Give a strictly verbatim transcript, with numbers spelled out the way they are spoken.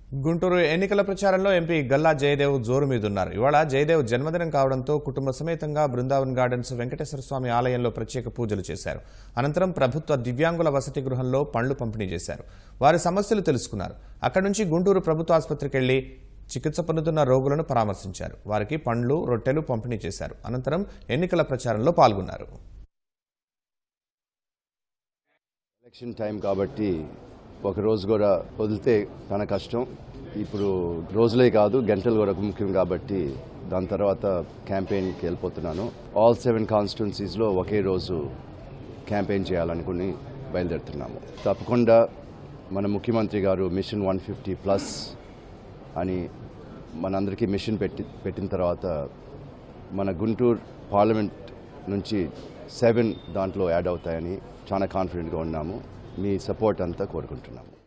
గుంటూరు ఎన్నికల ప్రచారంలో ఎంపీ గల్లా జయదేవ్ జోరు మీదున్నారు. ఇవాళ జయదేవ్ జన్మదినం కావడంతో కుటుంబ సమేతంగా బృందావన్ గార్డెన్స్ వెంకటేశ్వర స్వామి ఆలయంలో ప్రత్యేక పూజలు చేశారు. అనంతరం ప్రభుత్వ దివ్యాంగుల వసతి గృహంలో పండ్లు పంపిణీ చేశారు. వారి సమస్యలు తెలుసుకున్నారు. అక్కడి నుంచి గుంటూరు ప్రభుత్వ ఆసుపత్రికి వెళ్లి చికిత్స పొందుతున్న రోగులను పరామర్శించారు. వారికి పండ్లు, రొట్టెలు పంపిణీ చేశారు. అనంతరం ఎన్నికల ప్రచారంలో పాల్గొన్నారు. ఎలక్షన్ టైం కాబట్టి ఒక రోజు కూడా వదిలితే చాలా కష్టం. ఇప్పుడు రోజులే కాదు గంటలు కూడా ముఖ్యం కాబట్టి దాని తర్వాత క్యాంపెయిన్కి వెళ్ళిపోతున్నాను. ఆల్ సెవెన్ కాన్స్టిట్యున్సీస్లో ఒకే రోజు క్యాంపెయిన్ చేయాలనుకుని బయలుదేరుతున్నాము. తప్పకుండా మన ముఖ్యమంత్రి గారు మిషన్ వన్ ఫిఫ్టీ ప్లస్ అని మనందరికీ మిషన్ పెట్టి పెట్టిన తర్వాత మన గుంటూరు పార్లమెంట్ నుంచి సెవెన్ దాంట్లో యాడ్ అవుతాయని చాలా కాన్ఫిడెంట్గా ఉన్నాము. మీ సపోర్ట్ అంతా కోరుకుంటున్నాము.